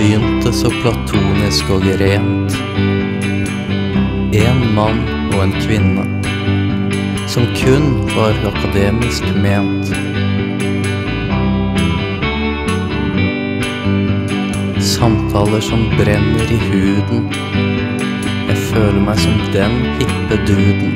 begynte så platonisk og rent. En mann og en kvinne, som kun var akademisk ment. Samtaler som brenner i huden. Jeg føler meg som den hippe duden.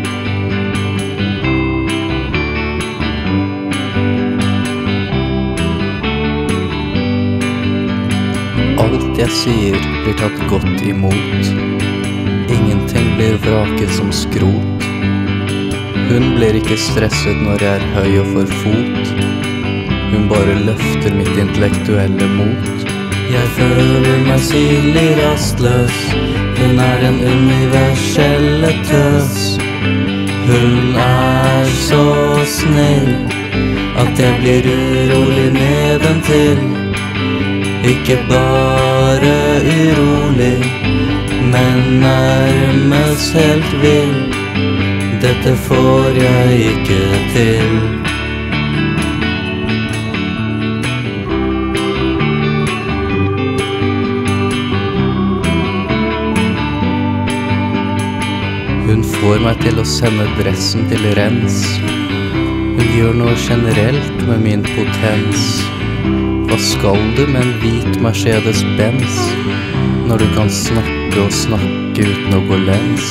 Alt jeg sier blir tatt godt imot. Ingenting blir vraket som skrot. Hun blir ikke stresset når jeg er høy og får fot. Hun bare løfter mitt intellektuelle mot. Jeg føler meg synlig rastløs. Hun er den universelle tøs. Hun er så snill at jeg blir urolig nedentil. Ikke bare urolig, men nærmest helt vill. Dette får jeg ikke til. Hun får meg til å sende dressen til rens. Hun gjør noe generelt med min potens. Hva skal du med en hvit Mercedes-Benz, når du kan snakke og snakke uten å gå lens?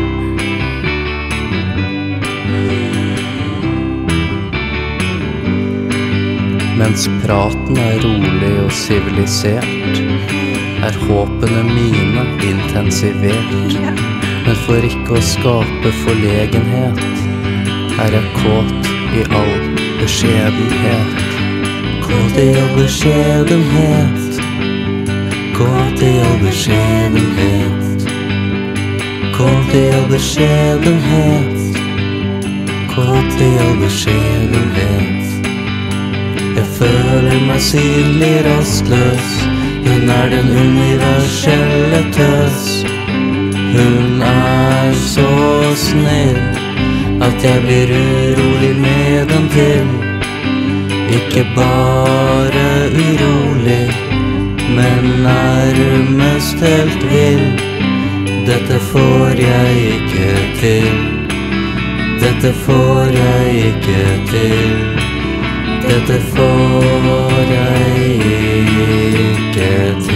Mens praten er rolig og sivilisert, er håpene mine intensivert. Men for ikke å skape forlegenhet, er jeg kåt i all beskjedenhet. Kåt i all beskjedenhet. Kåt i all beskjedenhet. Kåt i all beskjedenhet. Kåt i all beskjedenhet. Jeg føler meg synlig rastløs. Hun er den universelle tøs. Hun er så snill at jeg blir urolig nedentil. Ikke bare urolig, men nærmest helt vill. Dette får jeg ikke til. Dette får jeg ikke til. Dette får jeg ikke til.